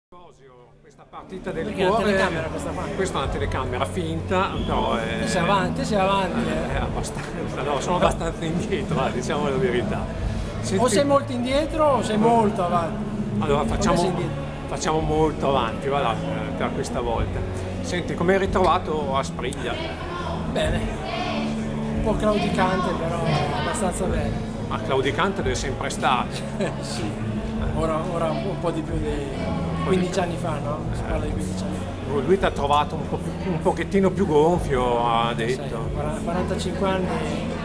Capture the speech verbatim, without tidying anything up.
Questa partita del Perché è una cuore, telecamera questa qua? questa è una telecamera finta, però è, Te sei avanti, te sei avanti. è Eh. abbastanza, no, sono abbastanza indietro, eh, diciamo la verità. Senti, O sei molto indietro o sei molto avanti. allora Come facciamo, sei indietro? facciamo molto avanti, va là, eh, per questa volta. Senti, come hai ritrovato Aspriglia? Bene. Un po' claudicante però abbastanza bene. Ma claudicante deve sempre stare. Sì. Ora, ora un, po', un po' di più di quindici anni fa, no? Si parla di quindici anni fa. Lui ti ha trovato un, po più, un pochettino più gonfio, ha detto. Sai, quarantacinque anni